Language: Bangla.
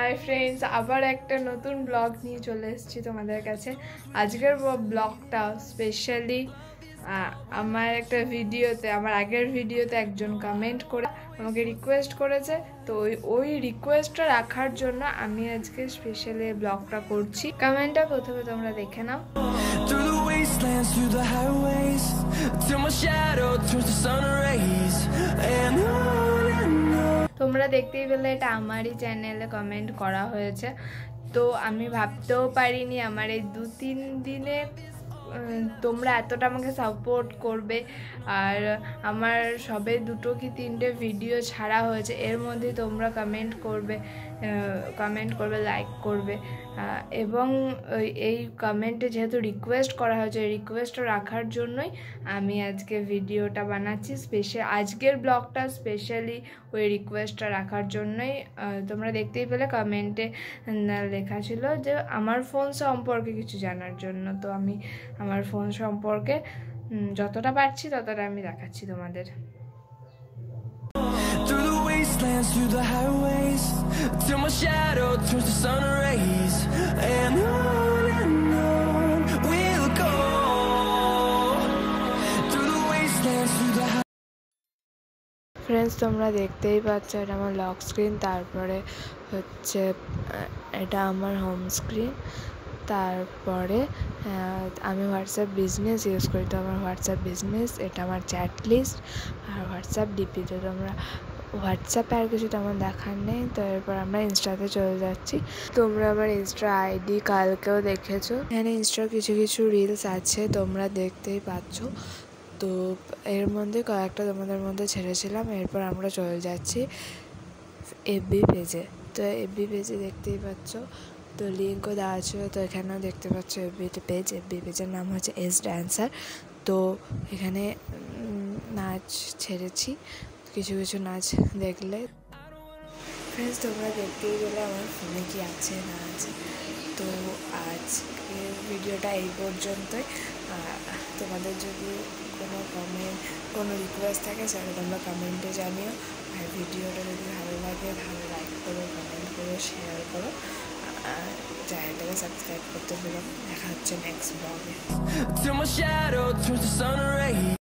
হাই ফ্রেন্ডস, আবার একটা নতুন ব্লগ নিয়ে চলে এসেছি তোমাদের কাছে। আজকের ব্লগটা স্পেশালি আমার একটা ভিডিওতে, আমার আগের ভিডিওতে একজন কমেন্ট করে আমাকে রিকোয়েস্ট করেছে, তো ওই রিকোয়েস্টটা রাখার জন্য আমি আজকে স্পেশালি ব্লগটা করছি। কমেন্টটা প্রথমে তোমরা দেখে নাও। তোমরা দেখতেই পেলে এটা আমারই চ্যানেলে কমেন্ট করা হয়েছে। তো আমি ভাবতেও পারিনি আমার এই 2-3 দিনে তোমরা এতটা আমাকে সাপোর্ট করবে। আর আমার সবে 2 কি 3টে ভিডিও ছাড়া হয়েছে, এর মধ্যে তোমরা কমেন্ট করবে, লাইক করবে, এবং এই কমেন্টে যেহেতু রিকোয়েস্ট করা হয়েছে, রিকোয়েস্ট রাখার জন্যই আমি আজকে ভিডিওটা বানাচ্ছি। আজকের ব্লগটা স্পেশালি ওই রিকোয়েস্টটা রাখার জন্যই। তোমরা দেখতেই পেলে কমেন্টে লেখা ছিল যে আমার ফোন সম্পর্কে কিছু জানার জন্য। তো আমি আমার ফোন সম্পর্কে যতটা পারছি ততটা আমি দেখাচ্ছি তোমাদের। Through the highways till my shadow turns to sun rays, and on we'll go through the wastelands through the friends, তোমরা দেখতেই পাচ্ছ এটা আমার লক স্ক্রিন, তারপরে হচ্ছে এটা আমার হোম স্ক্রিন, তারপরে আমি হোয়াটসঅ্যাপ বিজনেস ইউজ করি। তো আমার হোয়াটসঅ্যাপ বিজনেস, এটা আমার চ্যাট লিস্ট আর হোয়াটসঅ্যাপ ডিপি। তো তোমরা হোয়াটসঅ্যাপে আর কিছু তেমন দেখার নেই। তো এরপর আমরা ইনস্টাতে চলে যাচ্ছি। তোমরা আমার ইনস্টা আইডি কালকেও দেখেছো, এখানে ইনস্টার কিছু কিছু রিলস আছে, তোমরা দেখতেই পাচ্ছ। তো এর মধ্যে কয়েকটা তোমাদের মধ্যে ছেড়েছিলাম। এরপর আমরা চলে যাচ্ছি এফবি পেজে। তো এফবি পেজে দেখতেই পাচ্ছ, তো লিঙ্কও দেওয়া ছিল। তো এখানেও দেখতে পাচ্ছ এফবি পেজের নাম হচ্ছে এস ড্যান্সার। তো এখানে নাচ ছেড়েছি, কিছু কিছু নাচ দেখলে। ফ্রেন্ডস, তোমরা দেখতেই গেলে আমার ফোনে কি আছে না আছে। তো আজকের ভিডিওটা এই পর্যন্তই। তোমাদের যদি কোনো রিকোয়েস্ট থাকে সেটা তোমরা কমেন্টে জানিও। আর ভিডিওটা যদি ভালো লাগে তাহলে লাইক করো, কমেন্ট করো, শেয়ার করো, চ্যানেলটাকে সাবস্ক্রাইব করতে ভুলো না। দেখা হচ্ছে নেক্সট ব্লগে।